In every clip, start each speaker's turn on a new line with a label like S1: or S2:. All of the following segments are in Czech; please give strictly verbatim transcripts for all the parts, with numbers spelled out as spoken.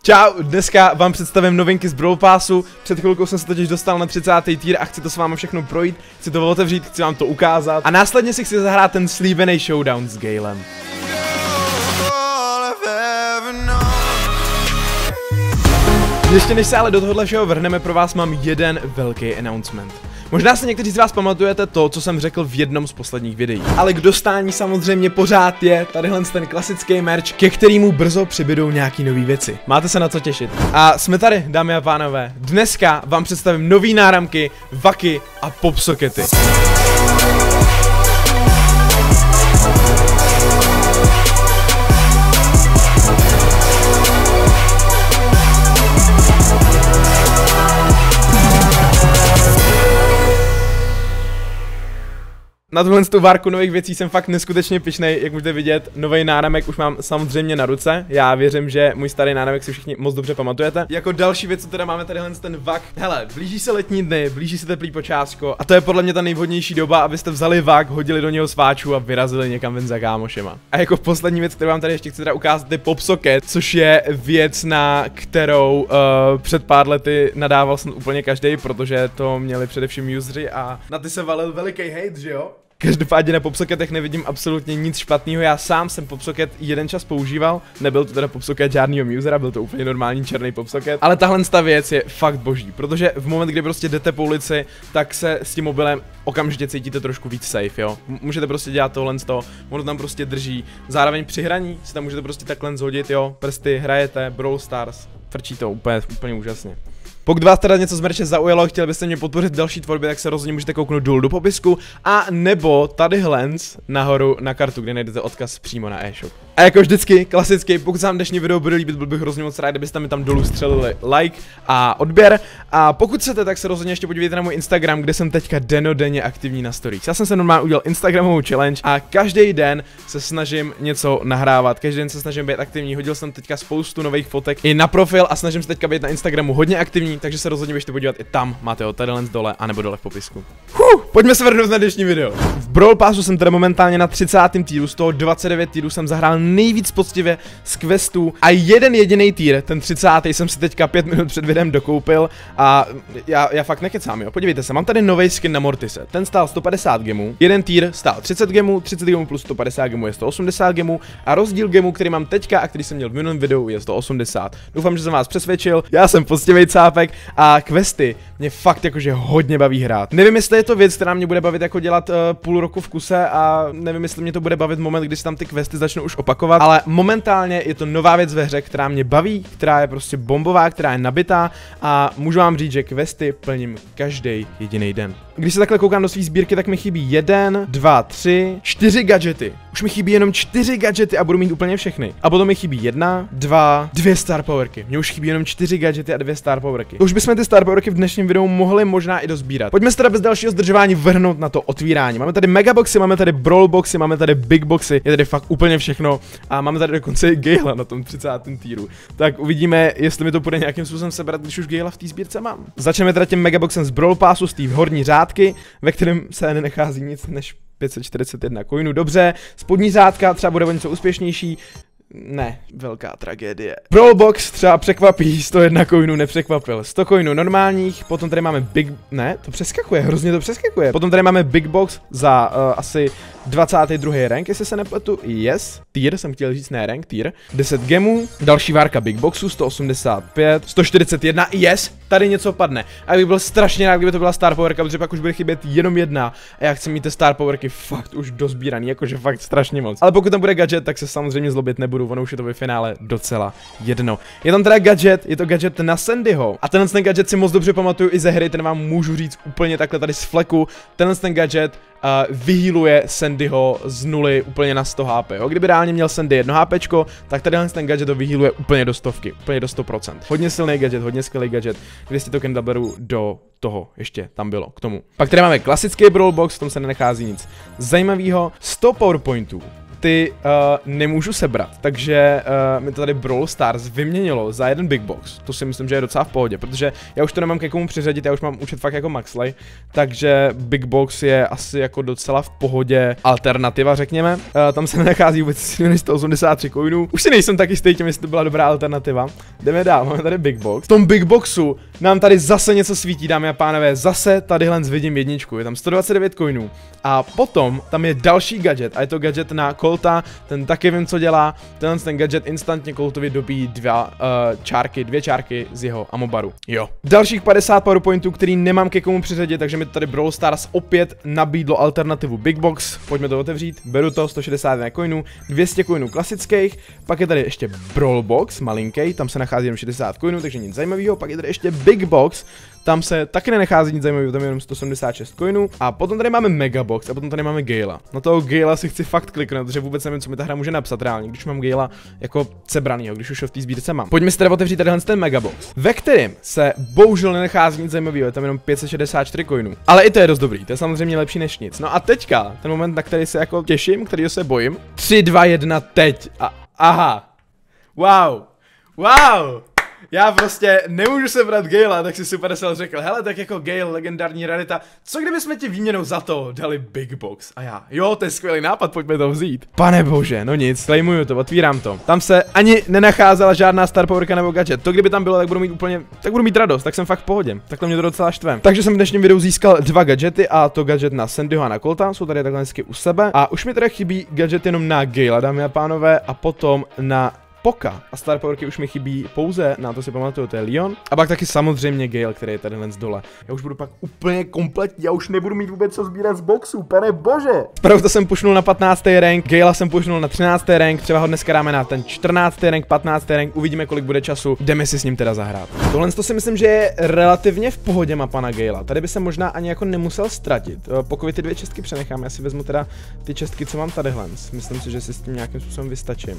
S1: Čau, dneska vám představím novinky z Brawl Passu. Před chvilkou jsem se totiž dostal na třicátý tier a chci to s vámi všechno projít, chci to otevřít, chci vám to ukázat a následně si chci zahrát ten slíbený showdown s Galem. Ještě než se ale do tohohle všeho vrhneme, pro vás mám jeden velký announcement. Možná si někteří z vás pamatujete to, co jsem řekl v jednom z posledních videí. Ale k dostání samozřejmě pořád je tadyhle ten klasický merch, ke kterému brzo přibydou nějaký nový věci. Máte se na co těšit. A jsme tady, dámy a pánové. Dneska vám představím nový náramky, vaky a popsokety. Na tuhle tu várku nových věcí jsem fakt neskutečně pyšnej, jak můžete vidět, nový náramek už mám samozřejmě na ruce. Já věřím, že můj starý náramek si všichni moc dobře pamatujete. Jako další věc, co teda máme tadyhle ten vak. Hele, blíží se letní dny, blíží se teplý počátko a to je podle mě ta nejvhodnější doba, abyste vzali vak, hodili do něho sváčů a vyrazili někam ven za kámošema. A jako poslední věc, kterou vám tady ještě chci teda ukázat, je popsocket, což je věc, na kterou uh, před pár lety nadával jsem úplně každý, protože to měli především useři a na ty se valil veliký hate, že jo? Každopádně na popsocketech nevidím absolutně nic špatného, já sám jsem popsocket jeden čas používal, nebyl to teda popsocket žádnýho usera, byl to úplně normální černý popsocket, ale tahle ta věc je fakt boží, protože v moment, kdy prostě jdete po ulici, tak se s tím mobilem okamžitě cítíte trošku víc safe, jo. Můžete prostě dělat tohle z toho, ono tam prostě drží, zároveň při hraní si tam můžete prostě takhle zhodit, jo, prsty, hrajete, Brawl Stars, frčí to úplně, úplně úžasně. Pokud vás teda něco z merče zaujalo, chtěli byste mě podpořit v další tvorbě, tak se rozhodně můžete kouknout dolů do popisku a nebo tady hlens nahoru na kartu, kde najdete odkaz přímo na e-shop. A jako vždycky, klasicky, pokud se vám dnešní video bude líbit, byl bych hrozně moc rád, kdybyste mi tam dolů střelili like a odběr. A pokud chcete, tak se rozhodně ještě podívejte na můj Instagram, kde jsem teďka denodenně aktivní na stories. Já jsem se normálně udělal Instagramovou challenge a každý den se snažím něco nahrávat, každý den se snažím být aktivní. Hodil jsem teďka spoustu nových fotek i na profil a snažím se teďka být na Instagramu hodně aktivní, takže se rozhodně běžte podívat i tam, máte ho tady dole, anebo dole v popisku. Huh, pojďme se vrhnout na dnešní video. V Brawl Passu jsem teda momentálně na třicátém týru, z toho dvacet devět týrů jsem zahrál nejvíc poctivě z questů a jeden jediný týr, ten třicátý jsem si teďka pět minut před videem dokoupil a já, já fakt nekecám, jo. Podívejte se, mám tady nový skin na Mortise, ten stál sto padesát gemů, jeden týr stál třicet gemů, třicet gemů plus sto padesát gemů je sto osmdesát gemů a rozdíl gemů, který mám teďka a který jsem měl v minulém videu, je sto osmdesát. Doufám, že jsem vás přesvědčil, já jsem poctivý cápek a questy mě fakt jakože hodně baví hrát. Nevím, jestli je to věc, která mě bude bavit jako dělat uh, půl roku v kuse a nevím, jestli mě to bude bavit moment, kdy se tam ty questy začnou už opakovat, ale momentálně je to nová věc ve hře, která mě baví, která je prostě bombová, která je nabitá a můžu vám říct, že questy plním každý jediný den. Když se takhle koukám do své sbírky, tak mi chybí jeden, dva, tři, čtyři gadgety. Už mi chybí jenom čtyři gadgety a budu mít úplně všechny. A potom mi chybí jedna, dva, dvě star powerky. Mně už chybí jenom čtyři gadgety a dvě star powerky. Už bychom ty star powerky v dnešním videu mohli možná i dozbírat. Pojďme se teda bez dalšího zdržování vrhnout na to otvírání. Máme tady megaboxy, máme tady brawl boxy, máme tady big boxy, je tady fakt úplně všechno a máme tady dokonce i Gala na tom třicátém týru. Tak uvidíme, jestli mi to bude nějakým způsobem sebrat, když už Gala v té sbírce mám. Začneme teda tím megaboxem z Brawl Passu z té horní řádky, ve kterém se nenechází nic než pět set čtyřicet jedna coinů. Dobře, spodní řádka třeba bude o něco úspěšnější. Ne, velká tragédie. Brawl Box třeba překvapí, sto jedna coinů nepřekvapil, sto coinů normálních, potom tady máme Big... Ne, to přeskakuje, hrozně to přeskakuje. Potom tady máme Big Box za uh, asi dvacátý druhý rank, jestli se nepletu, yes, tier, jsem chtěl říct, ne rank, tier. deset gemů, další várka Big Boxu, sto osmdesát pět, sto čtyřicet jedna, yes, tady něco padne. A bych byl strašně rád, kdyby to byla star powerka, protože pak už bude chybět jenom jedna a já chci mít ty star powerky fakt už dozbíraný, jakože fakt strašně moc. Ale pokud tam bude gadget, tak se samozřejmě zlobit nebudu, ono už je to ve finále docela jedno. Je tam teda gadget, je to gadget na Sandyho. A tenhle ten gadget si moc dobře pamatuju i ze hry, ten vám můžu říct úplně takhle tady z fleku. Tenhle ten gadget uh, vyhýluje Sandyho z nuly úplně na sto há pé. Jo? Kdyby reálně měl Sandy jedno hápečko, tak tenhle ten gadget to vyhýluje úplně do stovky, úplně do sto procent. Hodně silný gadget, hodně skvělý gadget. dvě stě token doublerů do toho ještě tam bylo k tomu. Pak tady máme klasický Brawl Box, v tom se nenechází nic zajímavého. sto powerpointů. ty uh, nemůžu sebrat, takže uh, mi to tady Brawl Stars vyměnilo za jeden Big Box. To si myslím, že je docela v pohodě, protože já už to nemám ke komu přiřadit, já už mám účet fakt jako Maxley, takže Big Box je asi jako docela v pohodě alternativa, řekněme. Uh, tam se nenachází vůbec sto osmdesát tři coinů. Už si nejsem taky stejný, jestli to byla dobrá alternativa. Jdeme dál, máme tady Big Box. V tom Big Boxu nám tady zase něco svítí, dámy a pánové, zase tadyhle vidím jedničku, je tam sto dvacet devět coinů. A potom tam je další gadget a je to gadget na Colta, ten taky vím, co dělá. Tenhle ten gadget instantně Coltovi dobíjí dva uh, čárky, dvě čárky z jeho amobaru. Jo. Dalších padesát powerpointů, který nemám ke komu přiřadit, takže mi to tady Brawl Stars opět nabídlo alternativu Big Box. Pojďme to otevřít, beru to, sto šedesát jedna coinů, dvě stě coinů klasických, pak je tady ještě Brawl Box, malinký, tam se nachází jenom šedesát coinů, takže nic zajímavého, pak je tady ještě Big Box. Tam se taky nenachází nic zajímavého, tam je jenom sto sedmdesát šest coinů. A potom tady máme Megabox a potom tady máme Gala. Na toho Gala si chci fakt kliknout, protože vůbec nevím, co mi ta hra může napsat reálně, když mám Gala jako sebranýho, když už ho v té sbírce mám. Pojďme si teda otevřít tadyhle ten Megabox, ve kterém se bohužel nenachází nic zajímavého, je tam jenom pět set šedesát čtyři coinů. Ale i to je dost dobrý, to je samozřejmě lepší než nic. No a teďka, ten moment, na který se jako těším, kterýho se bojím. tři, dva, jedna, teď. A aha. Wow. Wow. Já prostě nemůžu sebrat Gala, tak si Supercell řekl, hele, tak jako Gale, legendární rarita, co kdyby jsme ti výměnou za to dali Big Box? A já, jo, to je skvělý nápad, pojďme to vzít. Pane bože, no nic, claimuju to, otvírám to. Tam se ani nenacházela žádná star powerka nebo gadget. To kdyby tam bylo, tak budu mít úplně, tak budu mít radost, tak jsem fakt v pohodě. Takhle mě to docela štve. Takže jsem v dnešním videu získal dva gadgety, a to gadget na Sandyho a na Colta, jsou tady takhle hezky u sebe. A už mi teda chybí gadget jenom na Gala, dámy a pánové, a potom na Poka. A star powerky už mi chybí pouze, na to si pamatuju, to je Leon. A pak taky samozřejmě Gale, který je tady len z dole. Já už budu pak úplně kompletní, já už nebudu mít vůbec co sbírat z boxu, pane bože. Pravda jsem pušnul na patnáctý rank, Gala jsem pušnul na třináctý rank, třeba ho dneska dáme na ten čtrnáctý rank, patnáctý rank, uvidíme, kolik bude času, jdeme si s ním teda zahrát. Tohle to si myslím, že je relativně v pohodě mapa na Gala. Tady by se možná ani jako nemusel ztratit. Pokud ty dvě čestky přenechám, já si vezmu teda ty čestky, co mám tadyhle. Myslím si, že si s tím nějakým způsobem vystačím.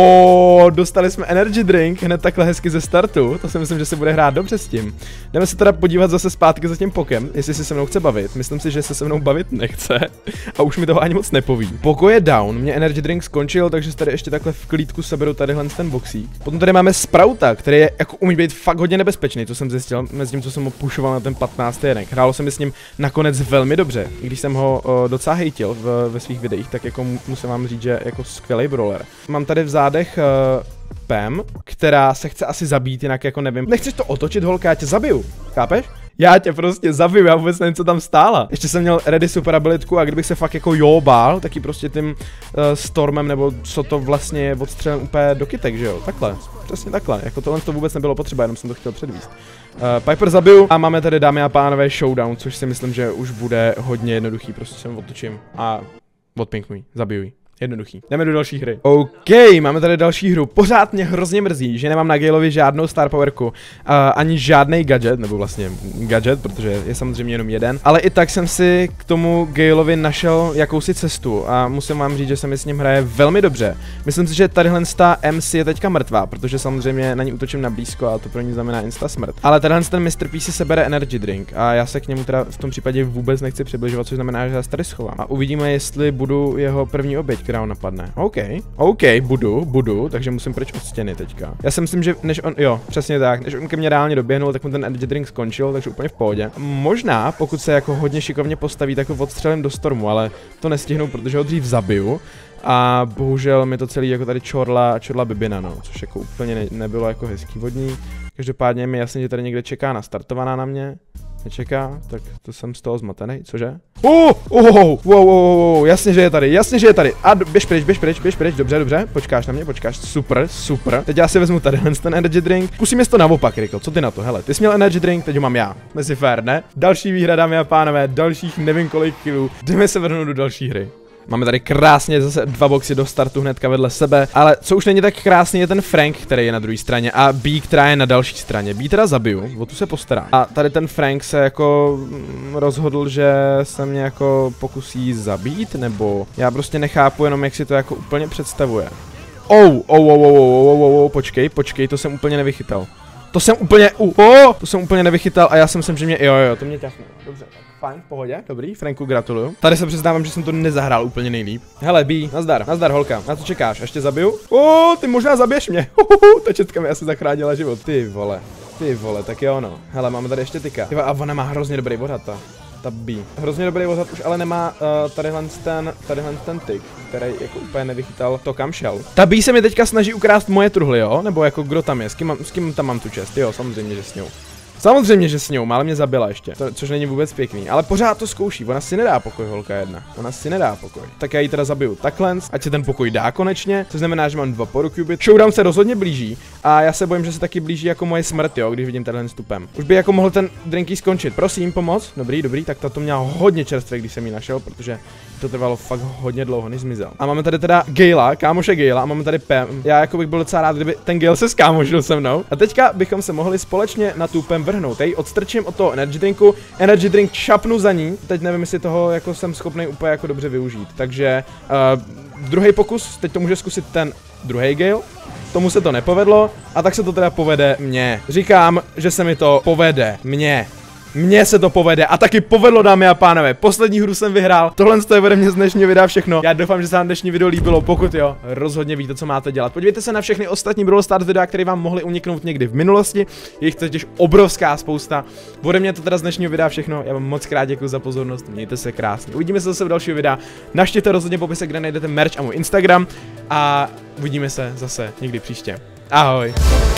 S1: O, dostali jsme energy drink hned takhle hezky ze startu, to si myslím, že se bude hrát dobře s tím. Jdeme se teda podívat zase zpátky za tím Pokem, jestli si se mnou chce bavit. Myslím si, že se se mnou bavit nechce a už mi toho ani moc nepoví. Poko je down, mě energy drink skončil, takže tady ještě takhle v klídku seberu tadyhle ten boxík. Potom tady máme Sprouta, který je jako umí být fakt hodně nebezpečný, to jsem zjistil mezi tím, co jsem ho pushoval na ten patnáctý rank. Hrálo se mi s ním nakonec velmi dobře, i když jsem ho o, docela hejtil v, ve svých videích, tak jako musím vám říct, že jako skvělý brawler. Mám tady v zádech uh, Pam, která se chce asi zabít, jinak jako nevím. Nechceš to otočit, holka, já tě zabiju, chápeš? Já tě prostě zabiju, já vůbec nevím, co tam stála. Ještě jsem měl ready super abilitku a kdybych se fakt jako jo bál, taky prostě tím uh, stormem, nebo co to vlastně je, odstřelem úplně do kytek, že jo? Takhle, přesně takhle, jako tohle to vůbec nebylo potřeba, jenom jsem to chtěl předvíst. Uh, Piper zabiju a máme tady, dámy a pánové, showdown, což si myslím, že už bude hodně jednoduchý, prostě jsem otočím a odpinknuj, zabiju. Jednoduchý. Jdeme do další hry. OK, máme tady další hru. Pořád mě hrozně mrzí, že nemám na Galeovi žádnou star powerku, uh, ani žádný gadget, nebo vlastně gadget, protože je samozřejmě jenom jeden. Ale i tak jsem si k tomu Galeovi našel jakousi cestu a musím vám říct, že se mi s ním hraje velmi dobře. Myslím si, že tadyhle ta M C je teďka mrtvá, protože samozřejmě na ní útočím na blízko a to pro ní znamená insta smrt. Ale tadyhle ten mister P si sebere energy drink a já se k němu teda v tom případě vůbec nechci přibližovat, což znamená, že já se tady schovám. A uvidíme, jestli budu jeho první oběť, která ho napadne. OK, OK, budu, budu, takže musím pryč od stěny teďka. Já si myslím, že než on, jo, přesně tak, než on ke mně reálně doběhnul, tak mu ten energy drink skončil, takže úplně v pohodě. Možná, pokud se jako hodně šikovně postaví, tak ho odstřelím do stormu, ale to nestihnu, protože ho dřív zabiju. A bohužel mi to celý jako tady čorla, čorla bibina, no, což jako úplně ne, nebylo jako hezký vodní. Každopádně mi jasně, že tady někde čeká nastartovaná na mě. Nečeká, tak to jsem z toho zmatený, cože? Uh, uh, uh, uh, uh, uh, jasně, že je tady, jasně, že je tady. A běž pryč, běž pryč, běž pryč, dobře, dobře, počkáš na mě, počkáš, super, super. Teď já si vezmu tady ten energy drink, zkusíme to naopak, Rico, co ty na to, hele, ty jsi měl energy drink, teď ho mám já, mezi fair, ne? Další výhra, dámy a pánové, dalších nevím kolik kilů, jdeme se vrhnout do další hry. Máme tady krásně zase dva boxy do startu hnedka vedle sebe, ale co už není tak krásný je ten Frank, který je na druhé straně a B, která je na další straně. B teda zabiju, o tu se postará. A tady ten Frank se jako rozhodl, že se mě jako pokusí zabít, nebo já prostě nechápu jenom, jak si to jako úplně představuje. Oh, oh, oh, oh, oh, oh, oh, oh, počkej, počkej, to jsem úplně nevychytal. To jsem úplně, uh, oh, to jsem úplně nevychytal a já jsem myslím, že mě, jo, jo, to mě ťafne. Dobře, tak fajn, v pohodě, dobrý, Franku, gratuluju. Tady se přiznávám, že jsem to nezahrál úplně nejlíp. Hele, B, nazdar, nazdar, holka, na co čekáš, až tě zabiju? O, ty možná zabiješ mě, uhuhu, ta četka mi asi zachránila život, ty vole, ty vole, tak jo no. Hele, máme tady ještě tyka. Tyva, a ona má hrozně dobrý odhad, ta. Ta B. Hrozně dobrý odhad už ale nemá uh, tadyhle ten, tadyhle ten tyk, který jako úplně nevychytal to, kam šel. Ta B se mi teďka snaží ukrást moje truhly, jo? Nebo jako kdo tam je, s kým, mám, s kým tam mám tu čest, jo, samozřejmě, že s ňou. Samozřejmě, že s ňou, málem mě zabila ještě, to, což není vůbec pěkný, ale pořád to zkouší, ona si nedá pokoj, holka jedna, ona si nedá pokoj. Tak já ji teda zabiju takhle, ať se ten pokoj dá konečně, což znamená, že mám dva porukubit. Showdown se rozhodně blíží a já se bojím, že se taky blíží jako moje smrt, jo, když vidím tenhle stupem. Už by jako mohl ten drinky skončit, prosím, pomoc, dobrý, dobrý, tak tato měla hodně čerstvé, když jsem ji našel, protože to trvalo fakt hodně dlouho, než zmizel. A máme tady teda Gala, kámoše Gala, a máme tady Pam. Já jako bych byl docela rád, kdyby ten Gale se skámožil se mnou. A teďka bychom se mohli společně na tu Pam vrhnout. Jej odstrčím od toho energy drinku, energy drink šapnu za ní. Teď nevím, jestli toho jako jsem schopný úplně jako dobře využít. Takže uh, druhý pokus, teď to může zkusit ten druhý Gale. Tomu se to nepovedlo, a tak se to teda povede mně. Říkám, že se mi to povede mně. Mně se to povede a taky povedlo, dámy a pánové. Poslední hru jsem vyhrál. Tohle je ode mě z dnešního videa všechno. Já doufám, že se vám dnešní video líbilo. Pokud jo, rozhodně víte, co máte dělat. Podívejte se na všechny ostatní Brawl Stars videa, které vám mohly uniknout někdy v minulosti. Je jich totiž obrovská spousta. Ode mě to teda z dnešního videa všechno. Já vám moc krát děkuji za pozornost. Mějte se krásně. Uvidíme se zase v dalšího videa. Navštivte rozhodně popise, kde najdete merch a můj Instagram. A uvidíme se zase někdy příště. Ahoj.